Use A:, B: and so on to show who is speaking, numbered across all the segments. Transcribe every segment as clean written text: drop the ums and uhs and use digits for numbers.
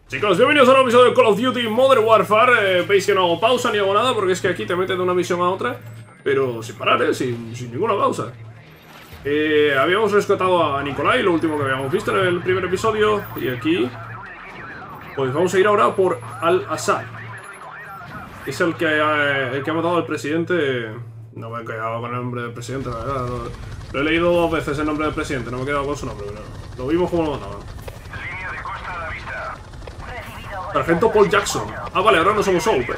A: Chicos, bienvenidos a un episodio de Call of Duty Modern Warfare. Veis que no hago pausa ni hago nada porque es que aquí te meten de una misión a otra, pero sin parar, sin ninguna pausa. Habíamos rescatado a Nikolai, lo último que habíamos visto en el primer episodio. Y aquí, pues vamos a ir ahora por Al-Assad. Es el que ha matado al presidente. No me he quedado con el nombre del presidente, la verdad. Lo he leído dos veces el nombre del presidente, no me he quedado con su nombre, pero lo vimos como lo mataban.
B: Línea de costa a la vista.
A: Sargento Paul Jackson. Ah, vale, ahora no somos Soap.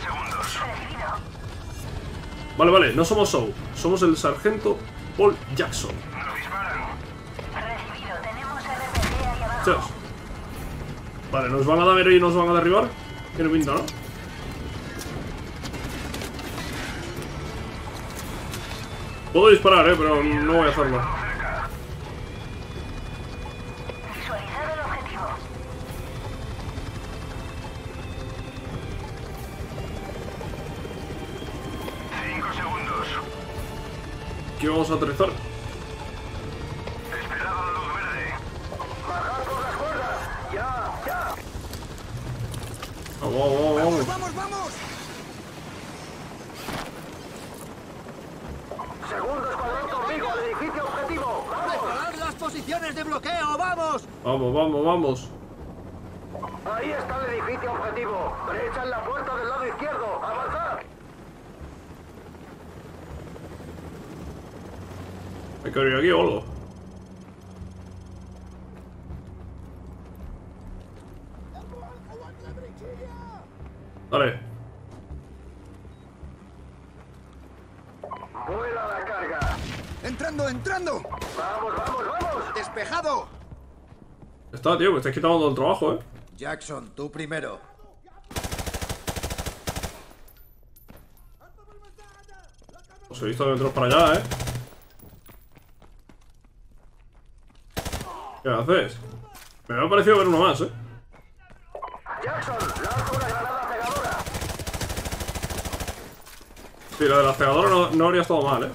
A: Vale, no somos Soap. Somos el sargento Paul Jackson.
B: Nos disparan.
C: Recibido, tenemos RPG ahí abajo.
A: Chas. Vale, nos van a dar y nos van a derribar. Tiene pinta, ¿no? Puedo disparar, pero no voy a hacerlo.
C: Visualizado el objetivo.
B: Cinco segundos.
A: Aquí vamos a aterrizar.
B: Esperado la luz verde. Bajar por las cuerdas. Ya.
A: Vamos.
D: ¡Vamos!
B: Segundo escuadrón conmigo al edificio objetivo. ¡Vamos!
D: ¡Preparad las posiciones de bloqueo! ¡Vamos!
A: Vamos.
B: Ahí está el edificio objetivo. Derecha en la puerta del lado izquierdo. ¡Avanzad!
A: Hay que abrir aquí o algo. Dale.
B: Vuela la carga.
D: ¡Entrando!
B: ¡Vamos!
D: ¡Despejado!
A: Está, tío, me estáis quitando todo el trabajo,
D: Jackson, tú primero.
A: Os he visto dentro para allá, ¿Qué haces? Me ha parecido ver uno más,
B: Jackson, lanza una granada cegadora.
A: Sí, la de la cegadora no habría estado mal,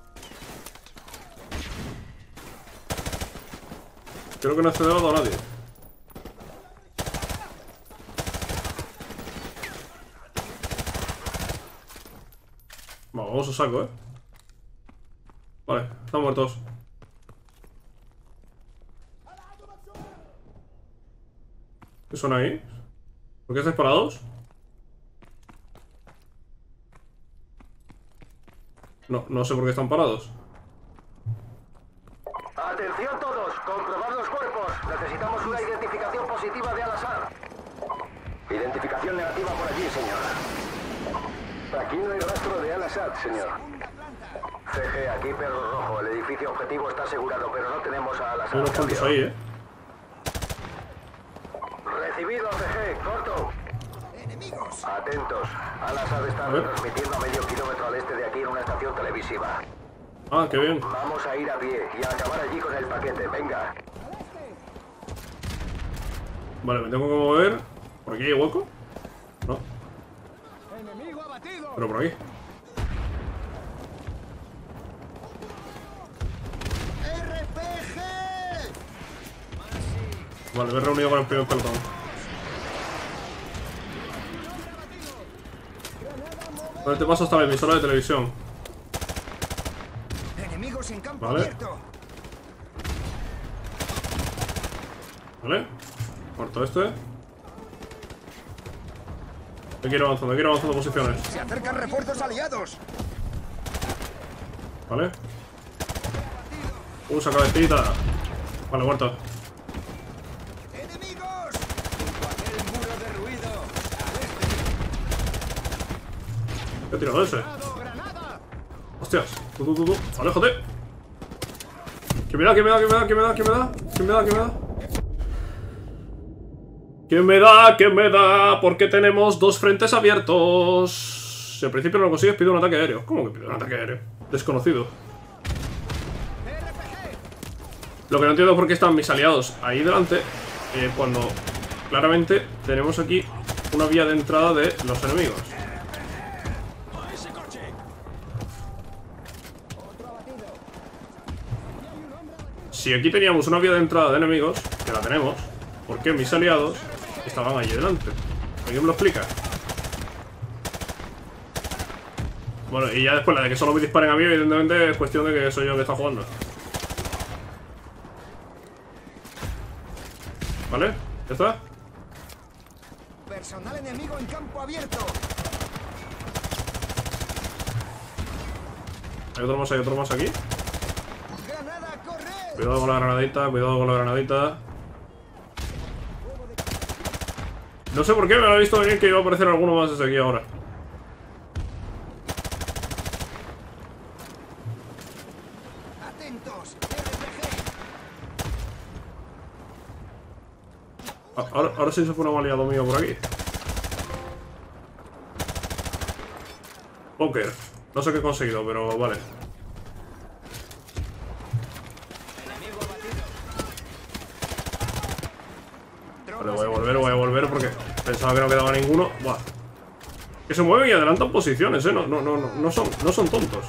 A: Creo que no he cegado a nadie. Vamos a saco, Vale, están muertos. ¿Qué son ahí? ¿Por qué estáis parados? No sé por qué están parados.
B: Atención todos, comprobad los cuerpos. Necesitamos una identificación positiva de Al-Assad. Identificación negativa por allí, señor. Aquí no hay rastro de Al-Assad, señor. CG, aquí Perro Rojo. El edificio objetivo está asegurado, pero no tenemos a
A: Hay
B: Al-Assad.
A: unos cuantos ahí,
B: Recibido, CG, corto.
D: ¡Enemigos!
B: Atentos. Al-Assad está
A: A ver.
B: retransmitiendo a medio kilómetro al este de aquí en una estación televisiva.
A: Ah, qué bien.
B: Vamos a ir a pie y a acabar allí con el paquete. Venga.
A: Vale, me tengo que mover. ¿Por aquí hay hueco? No,
D: ¡Enemigo abatido!
A: pero por aquí.
D: ¡RPG!
A: Vale, me he reunido con el primer pelotón. Vale, te paso hasta la emisora de televisión.
D: ¡Enemigos en campo
A: Vale.
D: abierto!
A: Vale, muerto este. Hay que ir avanzando posiciones.
D: ¡Se acercan refuerzos aliados!
A: Vale. Usa cabecita. Vale, muerto.
D: ¡Enemigos! Junto a aquel muro derruido.
A: ¿Qué ha tirado ese?
D: ¡Granada!
A: Hostias. Tú. Aléjate. ¿Qué me da? ¿Qué me da? Porque tenemos dos frentes abiertos. Si al principio no lo consigues, pide un ataque aéreo. ¿Cómo que pide un ataque aéreo? Desconocido. Lo que no entiendo es por qué están mis aliados ahí delante, cuando claramente tenemos aquí una vía de entrada de los enemigos. Si aquí teníamos una vía de entrada de enemigos, que la tenemos, ¿por qué mis aliados estaban allí delante. ¿Alguien me lo explica? Bueno, y ya después la de que solo me disparen a mí, evidentemente es cuestión de que soy yo el que está jugando. ¿Vale? ¿Ya está?
D: Personal enemigo en campo abierto.
A: Hay otro más aquí.
D: Granada, corre.
A: Cuidado con la granadita, cuidado con la granadita. No sé por qué me lo he visto venir que iba a aparecer alguno más desde aquí ahora.
D: Atentos. RPG.
A: Ahora sí se fue un aliado mío por aquí. Bunker. No sé qué he conseguido, pero vale. Vale, voy a volver porque pensaba que no quedaba ninguno. Buah. Que se mueven y adelantan posiciones, no son tontos.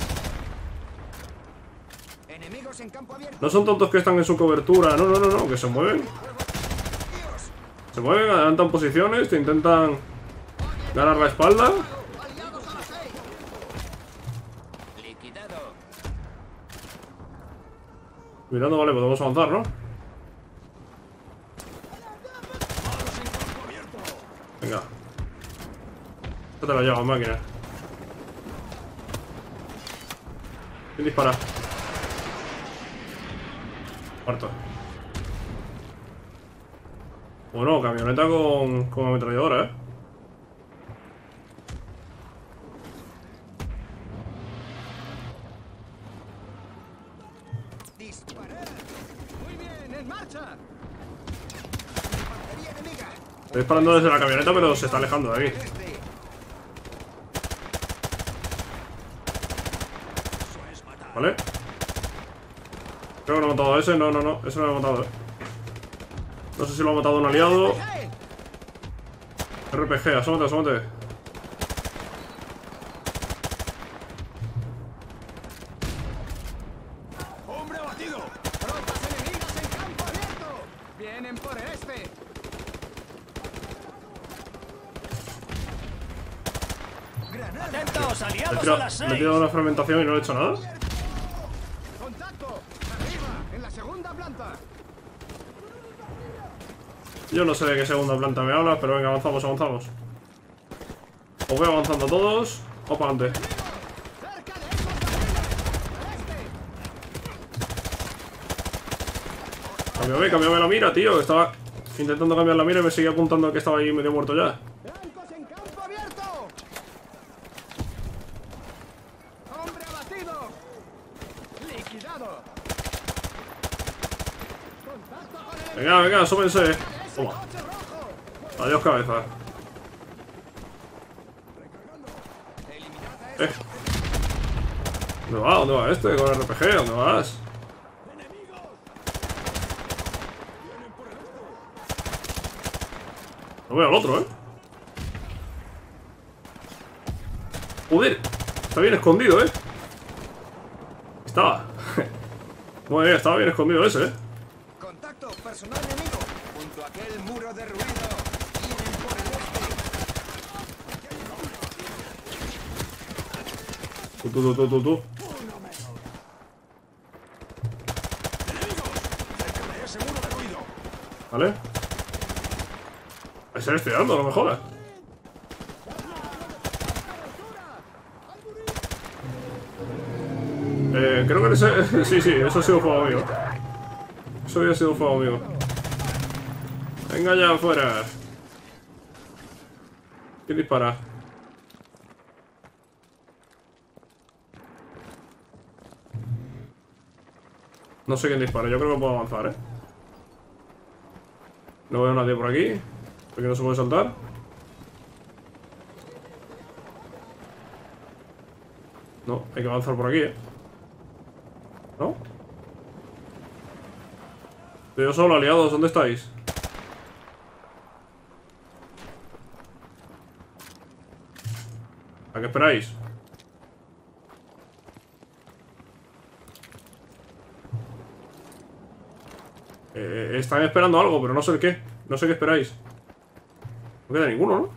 D: Enemigos en campo abierto.
A: No son tontos que están en su cobertura. No, que se mueven. Se mueven, adelantan posiciones, te intentan ganar la espalda.
D: Aliados a las 6. Liquidado.
A: Mirando, vale, podemos avanzar, ¿no? Venga. Esto te lo llevas, máquina. ¿Quién dispara? Muerto. Bueno, camioneta con ametralladora,
D: Disparar. Muy bien, en marcha. Infantería enemiga.
A: Estoy disparando desde la camioneta, pero se está alejando de aquí.
D: Este.
A: ¿Vale? Creo que no he matado a ese. No, ese no lo he matado, No sé si lo ha matado un aliado. RPG, asómate.
D: Hombre abatido. Tropas enemigas en campo abierto. Vienen por el este. Granada.
E: ¡Atentos,
A: Le
E: aliados a las
A: he
E: 6!
A: tirado una fragmentación y no le he hecho nada.
D: Contacto. Arriba, en la segunda planta.
A: Yo no sé de qué segunda planta me hablas, pero venga, avanzamos. Os voy avanzando todos. Vamos para adelante.
D: Cerca de esos barriles. Al este.
A: Cámbiame la mira, tío. Estaba intentando cambiar la mira y me seguía apuntando al que estaba ahí medio muerto ya.
D: Blancos en campo abierto. Hombre abatido. Liquidado. Contacto con el
A: Venga, asómense.
D: ese
A: Toma.
D: coche rojo.
A: Adiós, cabeza. ¿Dónde va este? Con el RPG, ¿dónde vas? No veo al otro, Joder, está bien escondido, Estaba. Muy bien, estaba bien escondido ese,
D: Contacto, personal enemigo. Junto a aquel muro derruido. Vienen por el este.
A: Tú. ¿Vale? A ese le estoy dando, no me jodas. Creo que ese... sí, eso ha sido fuego amigo. Eso había sido fuego amigo. Venga ya afuera. ¿Quién dispara? No sé quién dispara, yo creo que puedo avanzar, No veo a nadie por aquí. Porque no se puede saltar. No, hay que avanzar por aquí, ¿No? Estoy yo solo, aliados, ¿dónde estáis? ¿A qué esperáis? Están esperando algo, pero no sé el qué. No sé qué esperáis. No queda ninguno, ¿no?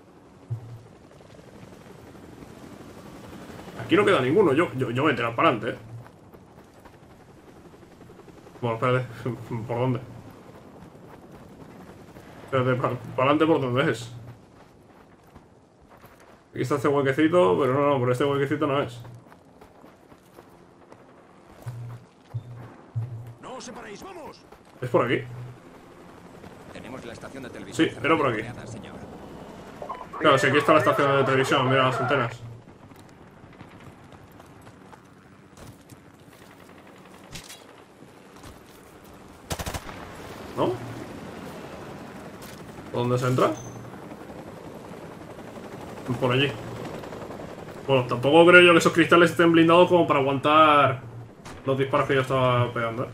A: Aquí no queda ninguno. Yo voy a tirar para adelante, Bueno, espérate. ¿Por dónde? Espérate, para adelante por dónde es. Aquí está este huequecito, pero no, por este huequecito no es.
D: ¡No os separéis! ¡Vamos!
A: Es por aquí.
D: Tenemos la estación de televisión.
A: Sí, era por aquí.
D: cerrada, señor.
A: Claro, si aquí está la estación de televisión, mira las antenas. ¿No? ¿Por dónde se entra? Por allí. Bueno, tampoco creo yo que esos cristales estén blindados como para aguantar los disparos que yo estaba pegando,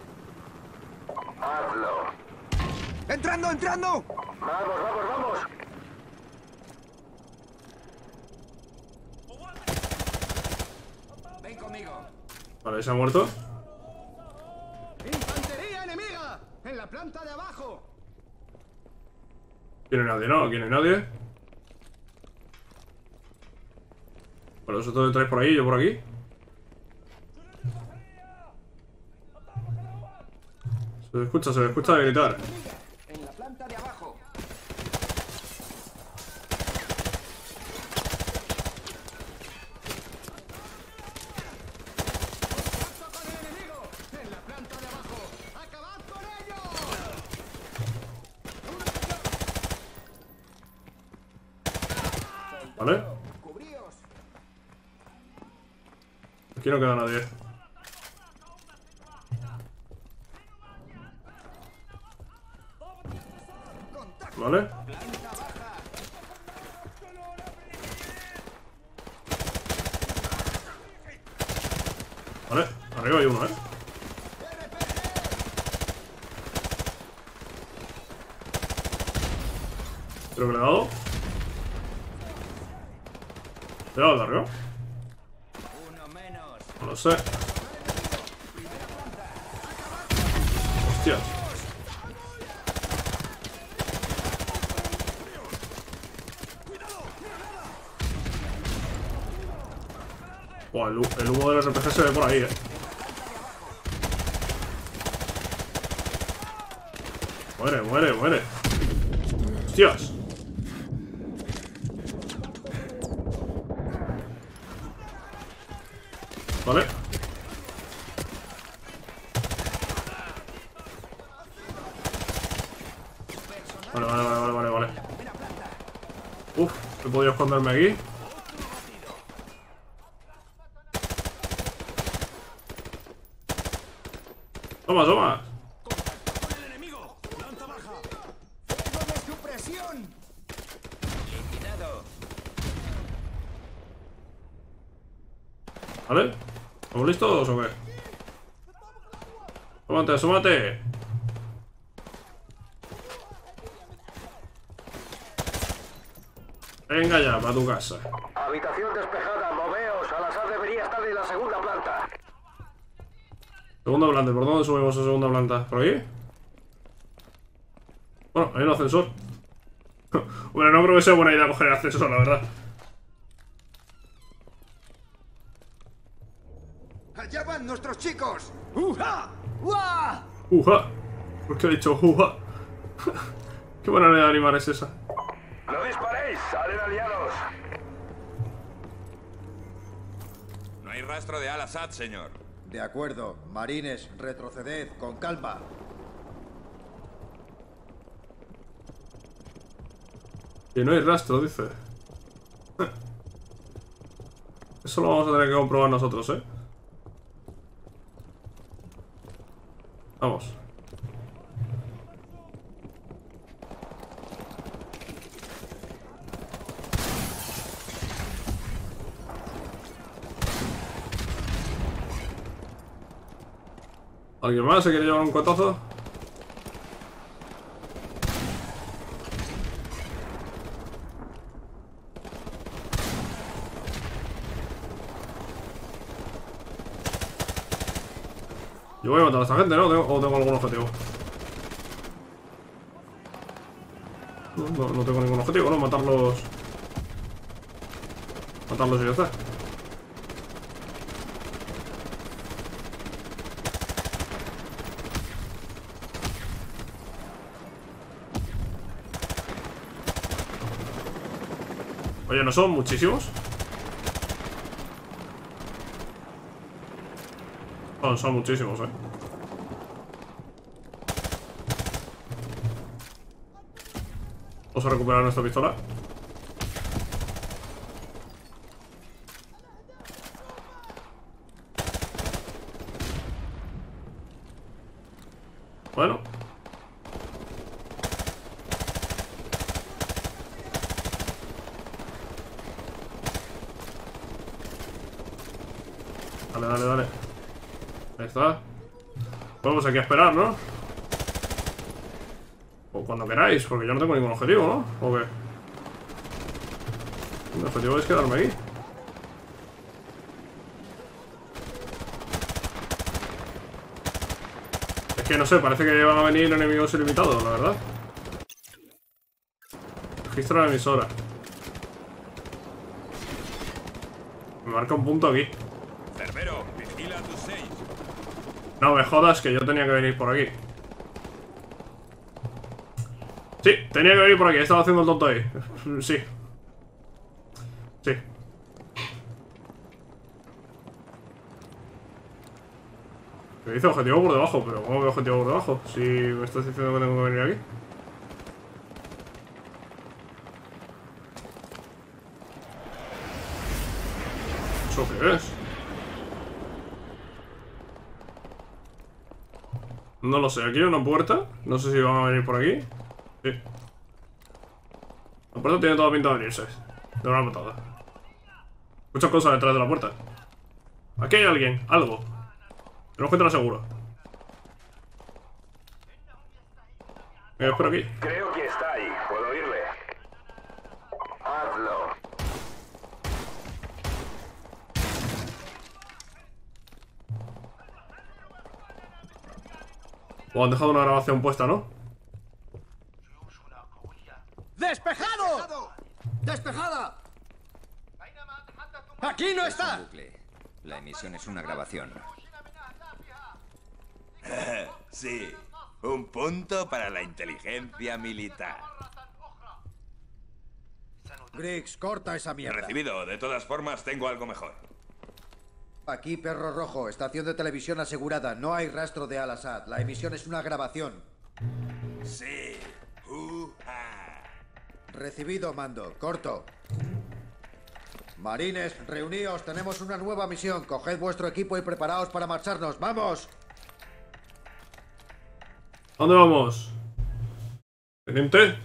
B: Hazlo.
D: ¡Entrando, entrando!
B: Vamos, vamos, vamos.
D: Ven conmigo.
A: Vale, se ha muerto.
D: ¡Infantería enemiga! ¡En la planta de abajo!
A: Aquí no hay nadie, ¿no? Aquí no hay nadie. Bueno, vosotros entráis por ahí, yo por aquí. Se me escucha gritar.
D: En la planta de abajo. ¡Contacto con el enemigo! ¡En la planta de abajo! ¡Acabad con ellos!
A: ¿Vale?
D: ¡Cubríos!
A: Aquí no queda nadie. ¿Vale? Vale, arriba hay uno, Creo que le he dado. ¿Le he dado de arriba?
D: Uno menos.
A: No lo sé. Hostias. Buah, el humo del RPG se ve por ahí, Muere, muere, muere. Hostias. Vale. Vale. Uf, he podido esconderme aquí. Toma, toma.
D: ¡Con el enemigo! ¡Planta baja! ¡Fuego de supresión! ¡Liquidado!
A: ¿Vale? ¿Estamos listos o qué? ¡Asómate, asómate! Venga ya, para tu casa.
B: Habitación despejada, moveos. Al-Assad debería estar en la segunda planta.
A: Segunda planta, ¿por dónde subimos a segunda planta? ¿Por ahí? Bueno, hay un ascensor. Bueno, no creo que sea buena idea coger el ascensor, la verdad.
D: ¡Allá van nuestros chicos! ¡Uja! ¡Uah!
A: ¡Uja! ¿Por qué he dicho uja? Qué buena manera de animar es esa.
B: ¡No disparéis! ¡Salen aliados!
E: No hay rastro de Al-Assad, señor.
F: De acuerdo, marines, retroceded con calma.
A: Que no hay rastro, dice. Eso lo vamos a tener que comprobar nosotros, Vamos. ¿Alguien más se quiere llevar un cotazo? Yo voy a matar a esta gente, ¿no? ¿O tengo algún objetivo? No tengo ningún objetivo, ¿no? Matarlos. Matarlos y ya está. Oye, ¿no son muchísimos? Son muchísimos, Vamos a recuperar nuestra pistola. Bueno. Dale. Ahí está. Vamos aquí a esperar, ¿no? O cuando queráis, porque yo no tengo ningún objetivo, ¿no? ¿O qué? Mi objetivo es quedarme aquí. Es que no sé, parece que van a venir enemigos ilimitados, la verdad. Registro de la emisora. Me marca un punto aquí.
E: Cerbero, vigila a tus 6.
A: No me jodas que yo tenía que venir por aquí. Sí, tenía que venir por aquí, estaba haciendo el tonto ahí. Sí. Me dice objetivo por debajo, pero ¿cómo que objetivo por debajo? Si me estás diciendo que tengo que venir aquí. ¿Eso qué es? No lo sé, aquí hay una puerta. No sé si van a venir por aquí. Sí. La puerta tiene toda pinta de abrirse. De una patada. Muchas cosas detrás de la puerta. Aquí hay alguien, algo. Tenemos que entrar seguro. Es por aquí.
B: Creo que está ahí. Puedo oírle. Hazlo.
A: O han dejado una grabación puesta, ¿no?
D: ¡Despejado!
F: ¡Despejada!
D: ¡Aquí no
G: Es un
D: está!
G: bucle. La emisión es una grabación.
E: Sí, un punto para la inteligencia militar.
F: Griggs, corta esa mierda.
E: Recibido, de todas formas tengo algo mejor.
F: Aquí, Perro Rojo, estación de televisión asegurada. No hay rastro de Al-Assad. La emisión es una grabación.
E: Sí.
F: Recibido, mando. Corto. Marines, reuníos. Tenemos una nueva misión. Coged vuestro equipo y preparaos para marcharnos. ¡Vamos!
A: ¿A dónde vamos? ¿Teniente?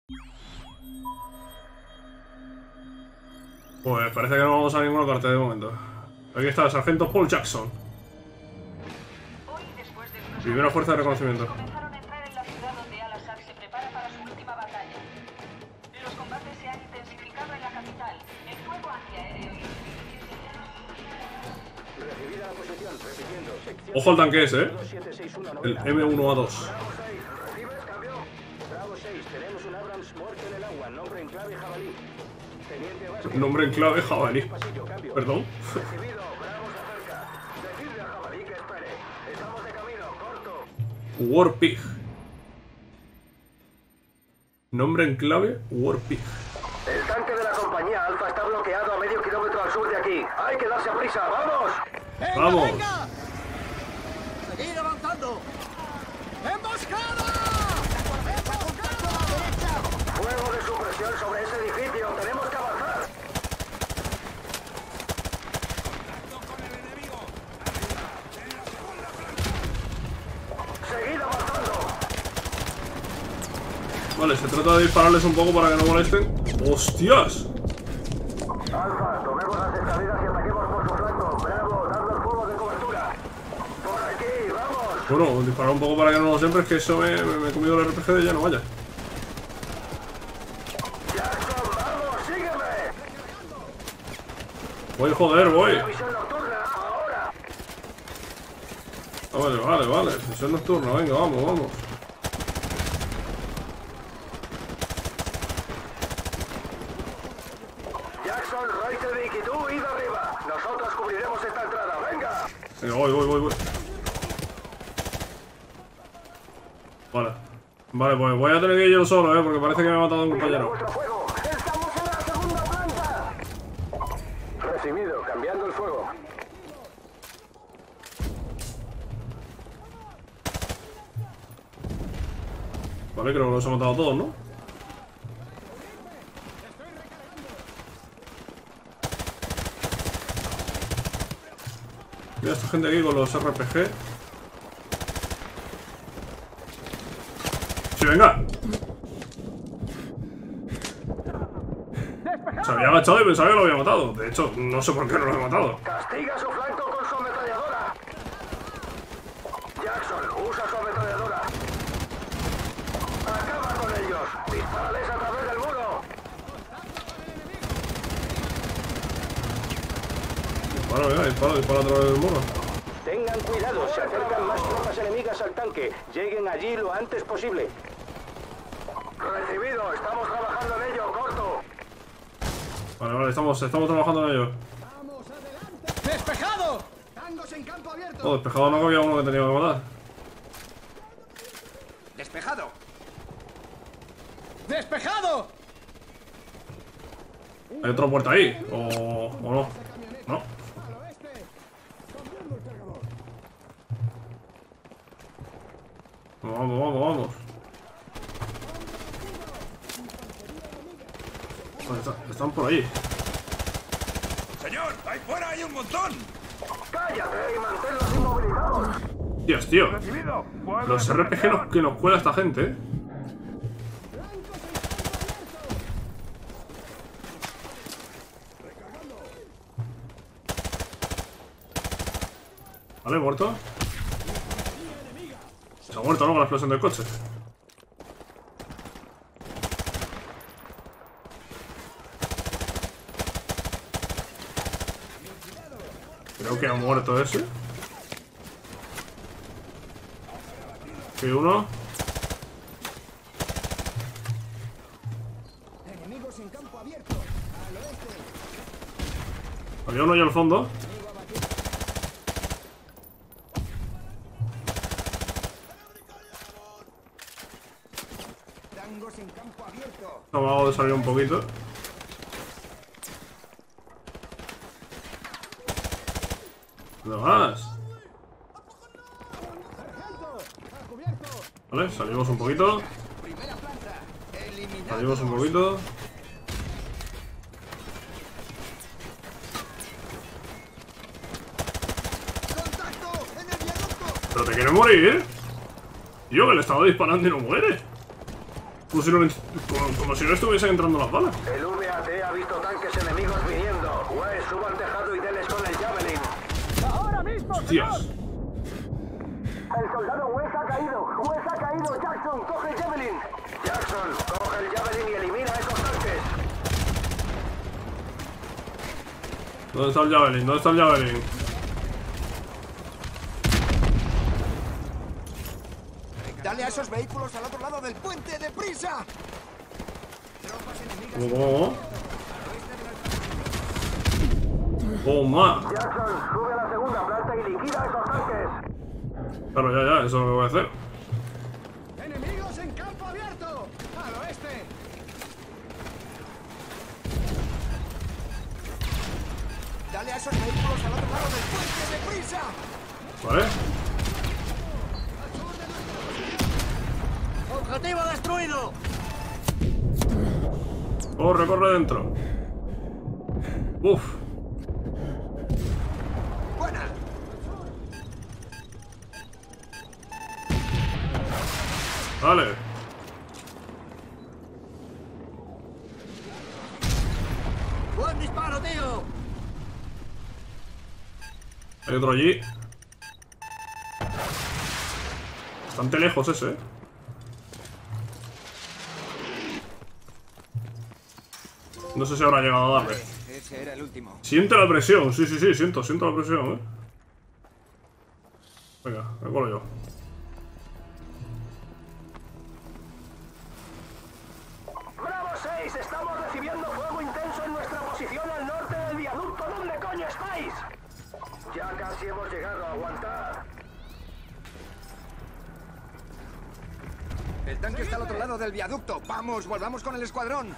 A: Pues parece que no vamos a ninguna parte de momento. Aquí está el sargento Paul Jackson.
C: Hoy, después de unos
A: Primera fuerza de reconocimiento.
C: comenzaron a entrar en la ciudad donde Al-Assad se prepara para su última batalla. Los combates se han intensificado en la capital. El fuego antiaéreo y
B: Recibida la posición. Repitiendo. Sección
A: Ojo al tanque ese, ¿eh?
B: 276190.
A: El M1A2.
B: Bravo 6. ¿Recibes? Cambio. Bravo 6. Tenemos un Abrams muerto en el agua. Nombre en clave jabalí. Teniente Vázquez.
A: Nombre en clave jabalí.
B: Pasillo, cambio.
A: Perdón.
B: Recibido. Bravo se acerca. Decidle a jabalí que espere. Estamos de camino. Corto.
A: Warpig. Nombre en clave Warpig.
B: El tanque de la compañía Alfa está bloqueado a medio kilómetro al sur de aquí. Hay que darse prisa. ¡Vamos!
D: ¡Venga,
A: ¡Vamos!
D: venga!
F: ¡Seguid avanzando!
D: ¡Emboscada!
B: Fuego de supresión sobre ese edificio. Tenemos que avanzar. Seguid avanzando.
A: Vale, se trata de dispararles un poco para que no molesten. ¡Hostias!
B: Alfa, tomemos las escaleras y ataquemos por su flanco. Bravo, dadnos fuego de cobertura. Por aquí, vamos.
A: Bueno, disparar un poco para que no lo siempre, es que eso me he comido el RPG de ya no vaya.
B: Jackson, vamos, sígueme.
A: Voy, joder, voy.
B: Misión nocturna, ahora.
A: Vale. Misión nocturna, venga, vamos. voy. Vale. Vale, pues voy a tener que ir yo solo, porque parece que me ha matado un compañero.
B: ¡Vuestro fuego! ¡Estamos en la segunda planta! Recibido, cambiando el fuego.
A: Vale, creo que los he matado a todos, ¿no? Mira esta gente aquí con los RPG. ¡Sí, venga! Se había agachado y pensaba que lo había matado. De hecho, no sé por qué no lo he matado.
B: Castiga su flanco con su ametralladora. Jackson, usa su ametralladora. Acaba con ellos. Dispárales a través del muro.
A: Dispara a través del muro.
B: Tengan cuidado, se acercan más tropas enemigas al tanque. Lleguen allí lo antes posible. Recibido, estamos trabajando en ello, corto.
A: Vale, estamos trabajando en ello.
D: ¡Vamos adelante! ¡Despejado! ¡Tangos en campo abierto!
A: Oh, despejado no, que había uno que tenía que matar.
D: ¡Despejado! ¡Despejado!
A: ¿Hay otra puerta ahí? ¿O no? No.
D: ¡Al oeste! ¡Cambiando el cargador!
A: Vamos. Están por ahí.
E: Señor, ahí fuera hay un montón.
B: ¡Cállate y manténlos inmovilizados!
A: Dios, tío.
E: Recibido.
A: Los RPG que nos cuela esta gente, ¿eh? Vale, muerto. Se ha muerto, ¿no? Con la explosión del coche. Creo que ha muerto ese. Y uno.
D: Enemigos en campo abierto. Al oeste.
A: Había uno ahí al fondo.
D: Tangos en campo abierto.
A: Acabamos de salir un poquito. ¿Dónde vas?
D: Sargento, a cubierto.
A: Vale, salimos un poquito.
D: Primera planta. Eliminado.
A: Salimos un poquito.
D: ¡Contacto! ¡En el viaducto!
A: ¿Pero te quiere morir? Yo que le estaba disparando y no muere. Como si no estuviesen entrando las balas.
B: El VAT ha visto tanques enemigos viniendo. Wes, suba al tejado y deles con el Javelin.
D: ¡Ahora mismo!
A: Dios.
B: El soldado Wes ha caído. Wes ha caído. Jackson, coge el Javelin. Jackson, coge el Javelin y elimina a esos tanques.
A: ¿Dónde está el Javelin? ¿Dónde está el Javelin?
D: ¡Dale a esos vehículos al otro lado del puente! ¡Deprisa! Tropas enemigas.
A: ¿Cómo? ¡Toma!
B: Jackson, sube a la segunda planta y liquida a esos tanques.
A: Claro, ya, eso es lo que voy a hacer.
D: ¡Enemigos en campo abierto! ¡Al oeste! ¡Dale a esos vehículos al otro lado del puente! ¡Deprisa!
A: ¿Vale?
D: ¡Objetivo destruido!
A: Corre dentro. Uf.
D: ¡Buena!
A: Vale.
D: ¡Buen disparo, tío!
A: Hay otro allí. Bastante lejos ese, ¿eh? No sé si habrá llegado a darle.
D: Ese era el último.
A: Siente la presión, sí, siento la presión, ¿eh? Venga, me colo yo.
B: Bravo 6, estamos recibiendo fuego intenso en nuestra posición al norte del viaducto. ¿Dónde coño estáis? Ya casi hemos llegado a aguantar.
D: El tanque está al otro lado del viaducto. Vamos, volvamos con el escuadrón.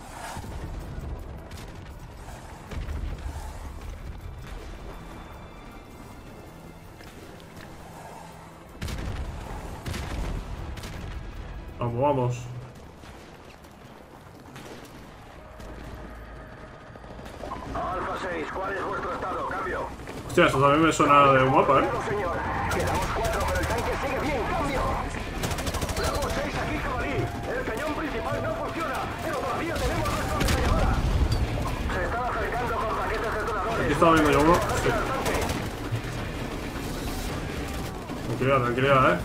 A: Vamos, vamos.
B: Alfa 6, ¿cuál es vuestro estado? Cambio.
A: Hostia, eso también me suena de un mapa, ¿eh?
B: No, señor. Quedamos 4, pero el tanque sigue bien. Cambio. Bravo 6, aquí Jabalí. El cañón principal no funciona, pero todavía tenemos nuestra ametralladora. Se están acercando con paquetes detonadores.
A: Aquí estaba viendo yo uno. Sí. Tranquilidad, tranquilidad,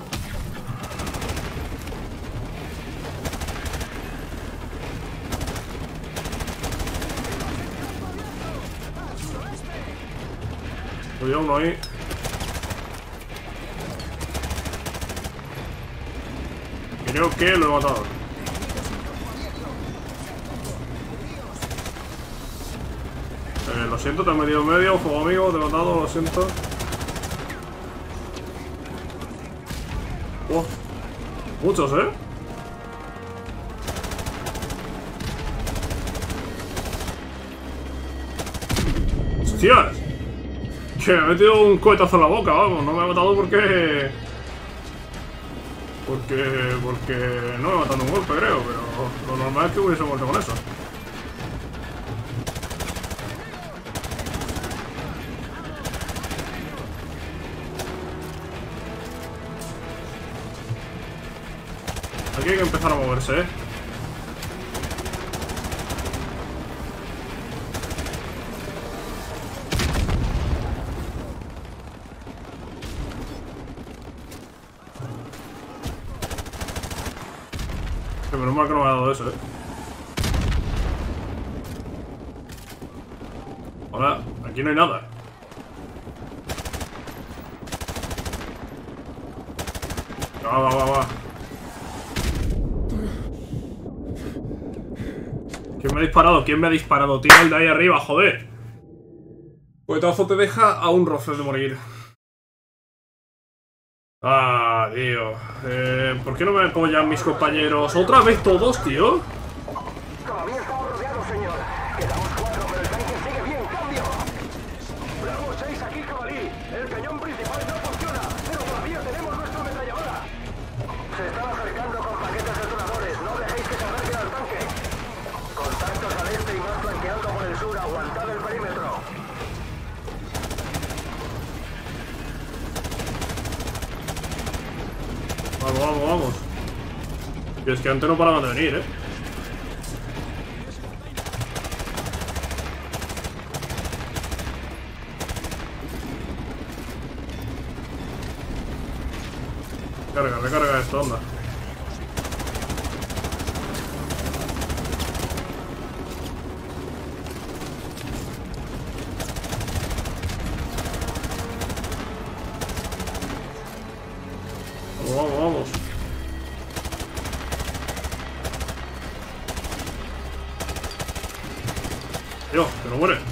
A: Había uno ahí. Creo que lo he matado. Lo siento, te has metido en medio, juego amigo, te he matado, lo siento. Muchos, ¿eh? ¡Hostias! Que me ha metido un cohetazo en la boca, vamos. No me ha matado porque no me ha matado un golpe, creo. Pero lo normal es que hubiese muerto con eso. Aquí hay que empezar a moverse, ¿eh? Que menos mal que no me ha dado eso, ¿eh? Ahora, aquí no hay nada. Va. ¿Quién me ha disparado? ¿Quién me ha disparado? Tira el de ahí arriba, joder. Cohetazo te deja a un roce de morir. Ah, tío. ¿Por qué no me apoyan mis compañeros? ¿Otra vez todos, tío?
B: Todavía estamos rodeados, señor. Quedamos 4, pero el tanque sigue bien. Cambio. Bravo 6, aquí Jabalí. El cañón principal no funciona, pero todavía tenemos nuestra ametralladora. Se están acercando con paquetes detonadores. No dejéis que se acerquen al tanque. Contactos al este y más flanqueando por el sur. Aguantad el perímetro.
A: Vamos. Y es que antes no paraban de venir, ¿eh? Recarga esto, anda. Vamos. Tío, que no muere.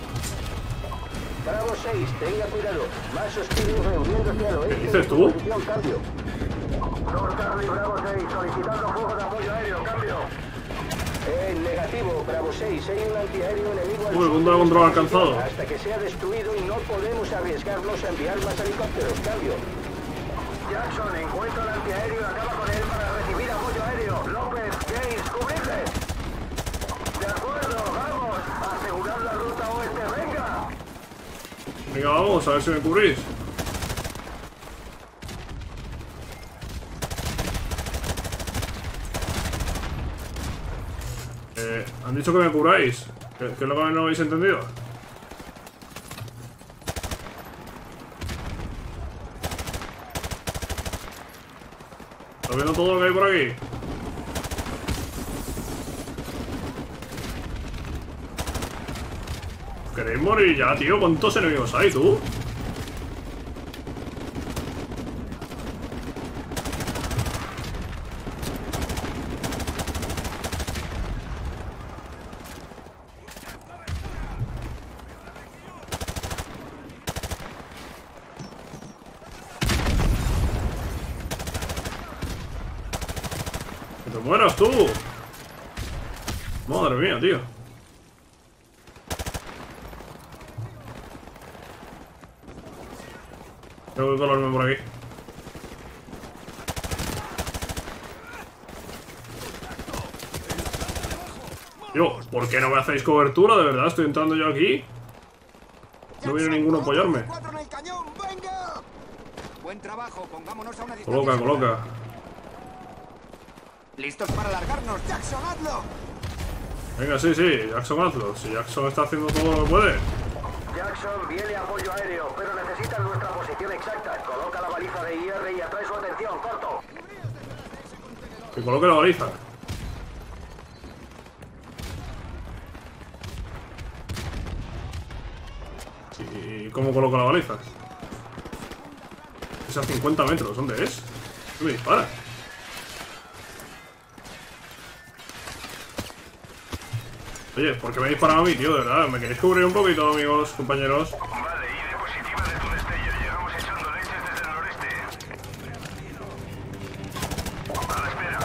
B: Bravo 6, tenga cuidado. Más hostiles reuniéndose al oeste.
A: ¿Qué dices tú?
B: Cambio. Lord Charlie, Bravo 6, solicitando fuego de apoyo aéreo. Cambio. Negativo, Bravo 6. Hay un antiaéreo enemigo al sur.
A: Punto de control alcanzado.
B: Hasta que sea destruido y no podemos arriesgarnos a enviar más helicópteros. Cambio. Jackson, encuentra el antiaéreo y acaba con él para recibir apoyo aéreo. López, James, cubrirle. De acuerdo, vamos. Asegurar la ruta oeste.
A: Venga, vamos, a ver si me cubrís. Han dicho que me cubráis. ¿Qué es lo que no habéis entendido? ¿Estás viendo todo lo que hay por aquí? ¿Queréis morir ya, tío? ¿Cuántos enemigos hay, tú? te mueras tú! Madre mía, tío. Tengo que colarme por aquí. Yo, ¿por qué no me hacéis cobertura? De verdad, estoy entrando yo aquí. No viene ninguno a apoyarme.
D: Buen trabajo, pongámonos a una distancia.
A: Coloca, coloca.
D: ¿Listos para largarnos? ¡Jackson, hazlo!
A: Venga, sí, sí, Jackson hazlo. Si Jackson está haciendo todo lo que puede.
B: Jackson, viene apoyo aéreo, pero necesitan nuestra posición exacta. Coloca la baliza de IR y atrae su atención, corto.
A: Que coloque la baliza. ¿Y cómo coloca la baliza? Es a 50 metros, ¿dónde es? ¿Qué me dispara? Oye, ¿por qué me disparan a mí, tío? De verdad, ¿me queréis cubrir un poquito, amigos, compañeros?
E: Vale, ID positiva de tu destello. Llegamos echando leches desde el noreste. A la espera.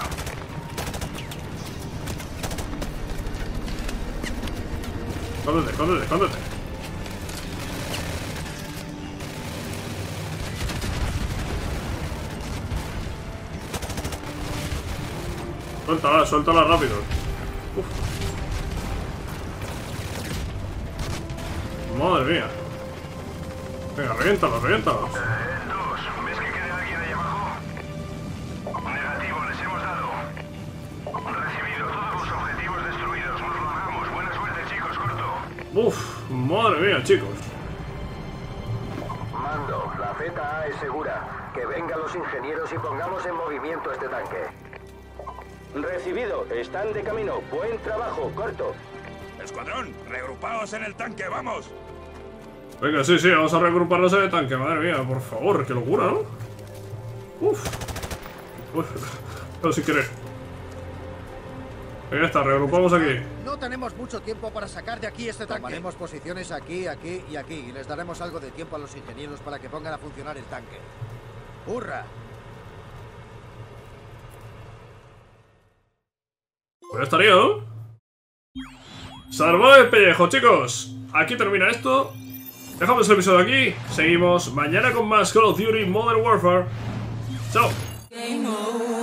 A: Escóndete, escóndete, escóndete. Suéltala, suéltala rápido. Uf. Madre mía. Venga, reviéntalos, reviéntalos.
E: 2, ¿ves que queda alguien ahí abajo? Negativo, les hemos dado. Recibido, todos los objetivos destruidos. Nos largamos. Buena suerte, chicos, corto.
A: Uf, madre mía, chicos.
B: Mando, la ZA es segura. Que vengan los ingenieros y pongamos en movimiento este tanque. Recibido, están de camino. Buen trabajo, corto.
E: Escuadrón, reagrupaos en el tanque, vamos.
A: Venga, sí, sí, vamos a reagruparnos en el tanque. Madre mía, por favor, qué locura, ¿no? Uf. Uf. Pero sin querer. Venga, ya está, reagrupamos aquí.
F: No tenemos mucho tiempo para sacar de aquí este tanque. Tomaremos posiciones aquí, aquí y aquí. Y les daremos algo de tiempo a los ingenieros para que pongan a funcionar el tanque. ¡Hurra!
A: Pues ya estaría, ¿no? Salvado el pellejo, chicos. Aquí termina esto. Dejamos el episodio aquí. Seguimos mañana con más Call of Duty Modern Warfare. Chao.